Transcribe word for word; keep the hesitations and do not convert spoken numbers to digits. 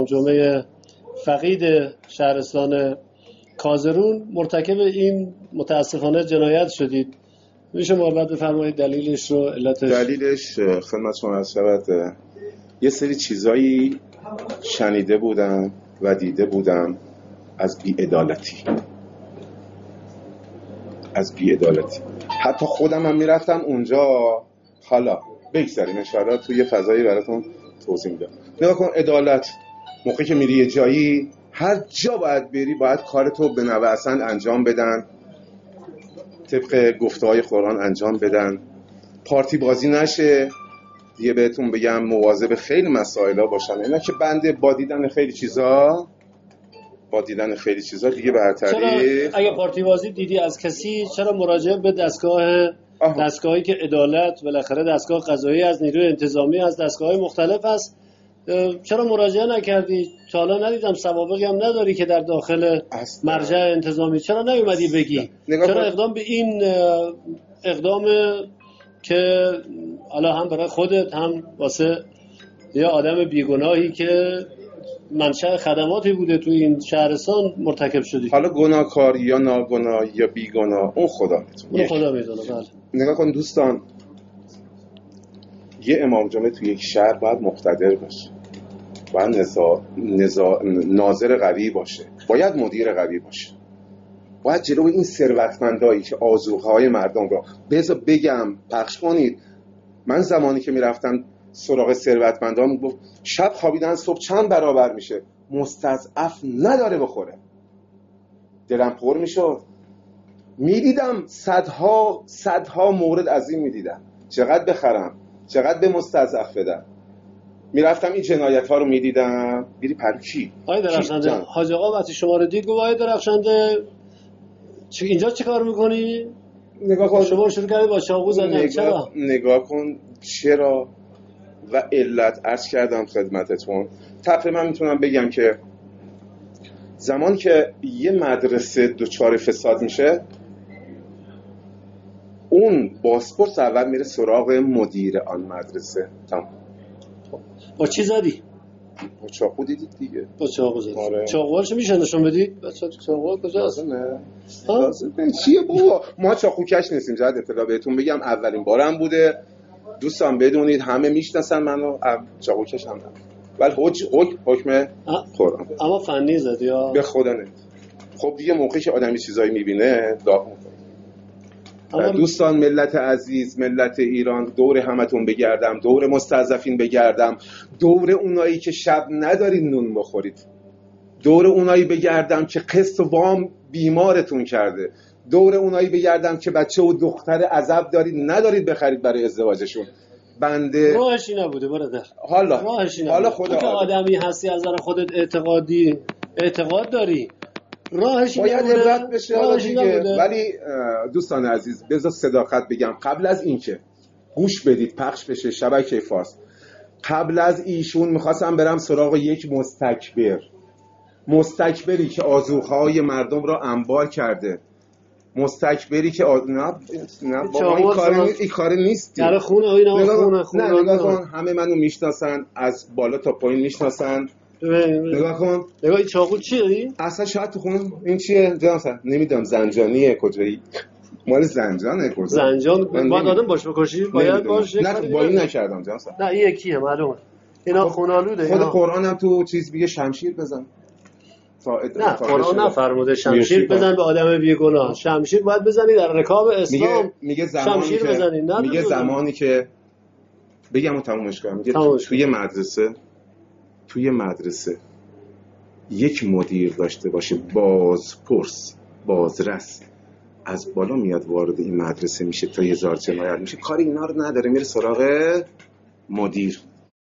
جمعه فقید شهرستان کازرون مرتکب این متاسفانه جنایت شدید. میشه محبت بفرمایید دلیلش رو، علتش؟ دلیلش خدمت شما عرض شود یه سری چیزایی شنیده بودم و دیده بودم از بی‌عدالتی از بی‌عدالتی حتی خودم هم میرفتم اونجا. حالا بگذاریم انشاءالله توی فضایی براتون توضیح میدم. نگاه کن، عدالت موقعی که میری یه جایی، هر جا باید بری باید کارتو به نوع اصل انجام بدن، طبق گفته های قرآن انجام بدن، پارتی بازی نشه. دیگه بهتون بگم مواظب خیلی مسائلا باشن، اینا که بنده با دیدن خیلی چیزا با دیدن خیلی چیزا دیگه برتری. چرا اگه پارتی بازی دیدی از کسی، چرا مراجعه به دستگاه آه. دستگاهی که عدالت بالاخره دستگاه قضایی از نیروی انتظامی از دستگاه‌های مختلف است، چرا مراجعه نکردی؟ تا حالا ندیدم سوابقی هم نداری که در داخل اصلا. مرجع انتظامی چرا نیومدی بگی؟ چرا اقدام به این اقدام که حالا هم برای خودت هم واسه یه آدم بیگناهی که منشأ خدماتی بوده تو این شهرستان مرتکب شدی؟ حالا گناهکار یا ناگناه یا بیگناه اون خدا میتونه. اون خدا میدونه. بله. نگاه کن دوستان، یه امام جمعه تو یک شهر باید مقتدر باشه، باید نزا... نزا... ناظر قوی باشه، باید مدیر قوی باشه، باید جلوی این ثروتمندایی که آذوقه‌های مردم رو بذار بگم پخش کنید. من زمانی که میرفتم سراغ ثروتمندان میگفت شب خوابیدن صبح چند برابر میشه، مستضعف نداره بخوره. دلم پر میشد، میدیدم صدها صدها مورد از این میدیدم، چقدر بخرم چقدر به مستضعف بدم. میرفتم این جنایت ها رو میدیدم. بیری پرو کی؟ آقای درخشنده، حاج آقا وقتی شما رو دید گفت آقای درخشنده چی اینجا چه کار میکنی؟ نگاه کن، شما شروع کردید با چاقو زدن. چرا؟ نگاه کن چرا و علت عرض کردم خدمتتون. تقریبا میتونم بگم که زمان که یه مدرسه دچار فساد میشه، اون پاسپورت اول میره سراغ مدیر آن مدرسه. تمام. با چی زدی؟ با چاقو دیدید دیگه. با چاقو زدی. آره. چاقوهاش میشه نشون بدید؟ بچا چاقوها کجاست؟ نه. لازمه چیه بابا؟ ما چاقو کش نیستیم. جد اطلاع بهتون بگم اولین بارم بوده. دوستان بدونید همه میشناسن منو، چاقو کش هم. ولی حکم حکم قرآن. اما فنی زدی ها. به خدا نه. خب دیگه موقعی که آدمی چیزایی میبینه داغ میکنه. دوستان ملت عزیز، ملت ایران، دور همتون بگردم، دور مستضعفین بگردم، دور اونایی که شب ندارید نون بخورید، دور اونایی بگردم که قسط و وام بیمارتون کرده، دور اونایی بگردم که بچه و دختر عزب دارید ندارید بخرید برای ازدواجشون. بنده راهشی نبوده برادر. حالا راهشی نبوده. حالا خدا که آدمی هستی از نظر خودت اعتقادی اعتقاد داری، راهش باید عبرت بشه دیگه. نبوده. ولی دوستان عزیز بذار صداقت بگم، قبل از اینکه گوش بدید پخش بشه شبکه فارس، قبل از ایشون میخواستم برم سراغ یک مستکبر، مستکبری که آذوقه‌های مردم را انبار کرده، مستکبری که آز... نه نه بابا این کاری نیست، این کاری نیست. در خونه اینا خونه خونه نه نگاه کن، همه منو میشناسن، از بالا تا پایین میشناسن. نگاه کن، نگاه این چاقو چیه؟ اصلا شاید تو خونه این چیه؟ جانسن نمیدونم، زنجانیه کجایی؟ مال زنجانه کجا؟ زنجان باید آدم باش بکشی؟ باید باش. نه با این نکردم جانسن. نه این یکیه معلومه. اینا خونالوده. خود قرآن هم تو چیز میگه شمشیر بزن. نه قرآن نفرموده شمشیر بزن به آدم بیگناه. شمشیر باید بزنی در رکاب اسلام. میگه میگه زمانی شمشیر که بزنی. نه میگه زمانی که بگم و تمومش کنم، میگه توی مدرسه توی مدرسه یک مدیر داشته باشه بازپرس بازرس، از بالا میاد وارد این مدرسه میشه تا یه زار جنایت میشه، کاری اینا رو نداره، میره سراغ مدیر.